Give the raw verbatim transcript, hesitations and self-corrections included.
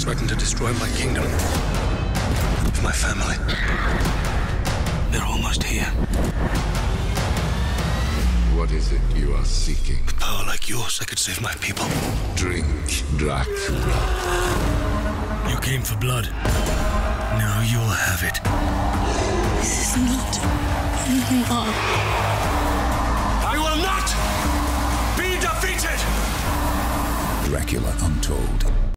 threaten to destroy my kingdom. My family. They're almost here. What is it you are seeking? With power like yours, I could save my people. Drink, Dracula. You came for blood. Now you'll have it. This is not normal. I will not be defeated! Dracula Untold.